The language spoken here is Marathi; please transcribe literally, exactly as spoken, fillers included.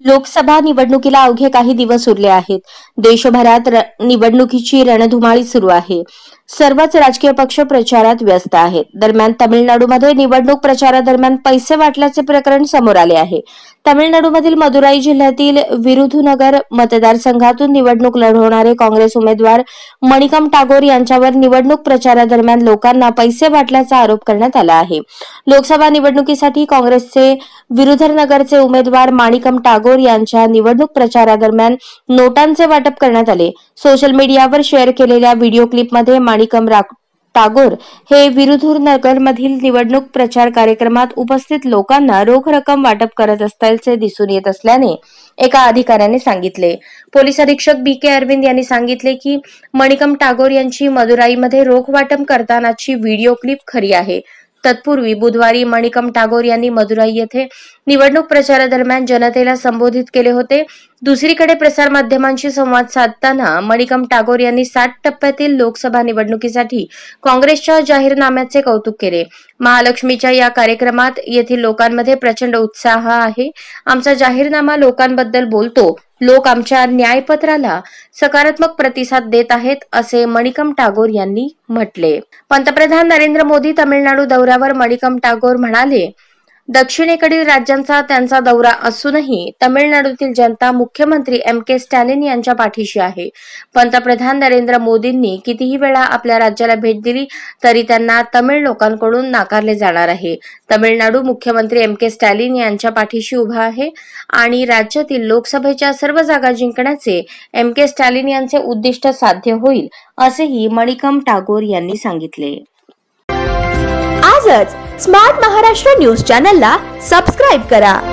लोकसभा निवडणुकीला अवघे काही दिवस उरले आहेत. देशभरात निवडणुकीची रणधुमाळी सुरू आहे. सर्वच राजकीय पक्ष प्रचारात व्यस्त आहेत. दरम्यान तामिळनाडूमध्ये निवडणूक प्रचारादरम्यान पैसे वाटल्याचे प्रकरण समोर आले आहे. तामिळनाडूमधील मदुराई जिल्ह्यातील विरुधुनगर मतदारसंघातून निवडणूक लढवणारे काँग्रेस उमेदवार मणिकम टागोर यांच्यावर निवडणूक प्रचारादरम्यान लोकांना पैसे वाटल्याचा आरोप करण्यात आला आहे. लोकसभा निवडणुकीसाठी काँग्रेसचे विरुधनगरचे उमेदवार मणिकम टागोर यांच्या निवडणूक प्रचारादरम्यान नोटांचे वाटप करण्यात आले. सोशल मीडियावर शेअर केलेल्या व्हिडिओ क्लिपमध्ये मणिकम टागोर हे विरुधुनगरमधील निवडणूक प्रचार कार्यक्रमात उपस्थित लोकांना रोख रक्कम वाटप करत असल्याचे दिसून येत असल्याने एका अधिकाऱ्याने सांगितले. पोलीस अधीक्षक बी के अरविंद यांनी सांगितले की मणिकम टागोर यांची मदुराईमध्ये रोख वाटप करतानाची व्हिडिओ क्लिप खरी आहे. तत्पूर्वी बुधवारी मणिकम टागोर यांनी मदुराई येथे निवडणूक प्रचारादरम्यान जनतेला संबोधित केले होते. दुसरीकडे प्रसारमाध्यमांशी संवाद साधताना मणिकम टागोर यांनी सात टप्प्यातील लोकसभा निवडणुकीसाठी काँग्रेसच्या जाहीरनाम्याचे कौतुक केले. महालक्ष्मीच्या या कार्यक्रमात येथील लोकांमध्ये प्रचंड उत्साह आहे. आमचा जाहीरनामा लोकांबद्दल बोलतो. लोक आमच्या न्यायपत्राला सकारात्मक प्रतिसाद देत आहेत, असे मणिकम टागोर यांनी म्हटले. पंतप्रधान नरेंद्र मोदी तामिळनाडू दौऱ्यावर मणिकम टागोर म्हणाले, दक्षिणेकडील राज्यांचा त्यांचा दौरा असूनही तामिळनाडूतील जनता मुख्यमंत्री एम के स्टॅलिन यांच्या पाठीशी आहे. पंतप्रधान नरेंद्र मोदींनी कितीही वेळा आपल्या राज्याला भेट दिली तरी त्यांना तमिळ लोकांकडून नाकारले जाणार आहे. तामिळनाडू मुख्यमंत्री एम के स्टॅलिन यांच्या पाठीशी उभा आहे आणि राज्यातील लोकसभेच्या सर्व जागा जिंकण्याचे एम के स्टॅलिन यांचे उद्दिष्ट साध्य होईल, असेही मणिकम टागोर यांनी सांगितले. आजच स्मार्ट महाराष्ट्र न्यूज चॅनलला सबस्क्राईब करा.